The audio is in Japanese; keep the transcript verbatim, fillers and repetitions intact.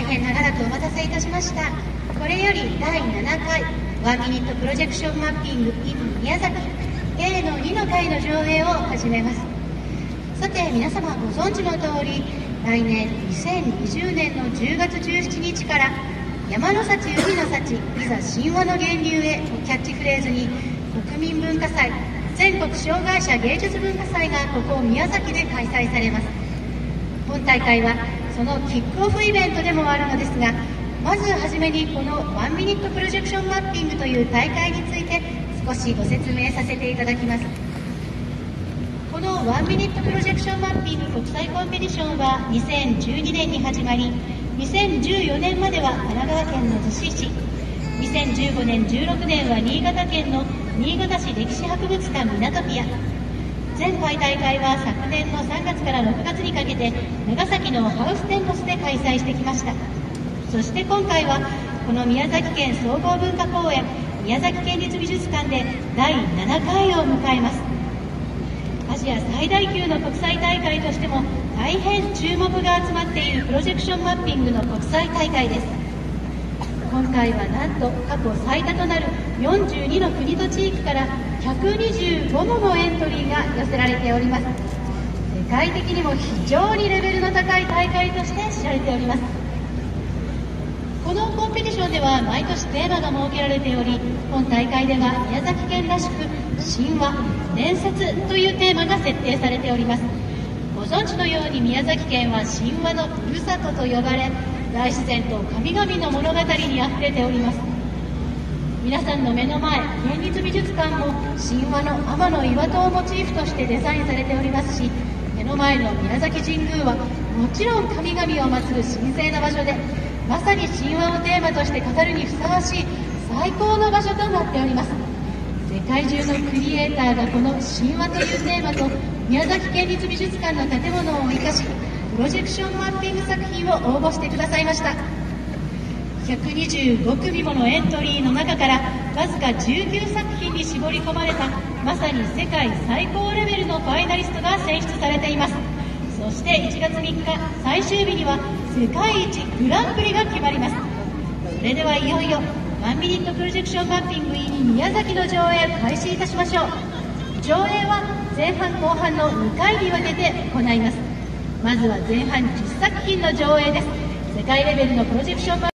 変長らくお待たせいたしました。これよりだいななかいワンミニットプロジェクションマッピング in 宮崎だいのにの回の上映を始めます。さて皆様ご存知の通り、来年にせんにじゅうねんのじゅうがつじゅうしちにちから山の幸海の幸いざ神話の源流へをキャッチフレーズに、国民文化祭全国障害者芸術文化祭がここ宮崎で開催されます。本大会はそのキックオフイベントでもあるのですが、まずはじめにこのワンミニットプロジェクションマッピングという大会について少しご説明させていただきます。このワンミニットプロジェクションマッピング国際コンペティションはにせんじゅうにねんに始まり、にせんじゅうよねんまでは神奈川県の逗子市、にせんじゅうごねんじゅうろくねんは新潟県の新潟市歴史博物館みなとピア。前回大会は昨年のさんがつからろくがつにかけて長崎のハウステンボスで開催してきました。そして今回はこの宮崎県総合文化公園宮崎県立美術館でだいななかいを迎えます。アジア最大級の国際大会としても大変注目が集まっているプロジェクションマッピングの国際大会です。今回はなんと過去最多となるよんじゅうにの国と地域からひゃくにじゅうごものエントリーが寄せられております。世界的にも非常にレベルの高い大会として知られております。このコンペティションでは毎年テーマが設けられており、本大会では宮崎県らしく神話、伝説というテーマが設定されております。ご存知のように宮崎県は神話のふるさとと呼ばれ、大自然と神々の物語にあふれております。皆さんの目の前、県立美術館も神話の天岩戸をモチーフとしてデザインされておりますし、目の前の宮崎神宮はもちろん神々を祀る神聖な場所で、まさに神話をテーマとして語るにふさわしい最高の場所となっております。世界中のクリエイターがこの神話というテーマと宮崎県立美術館の建物を生かし、プロジェクションマッピング作品を応募してくださいました。ひゃくにじゅうごくみものエントリーの中からわずかじゅうきゅうさくひんに絞り込まれた、まさに世界最高レベルのファイナリストが選出されています。そしていちがつみっか最終日には世界一グランプリが決まります。それではいよいよワンミニットプロジェクションマッピング in 宮崎の上映開始いたしましょう。上映は前半後半のにかいに分けて行います。まずは前半じゅっさくひんの上映です。世界レベルのプロジェクションマッピング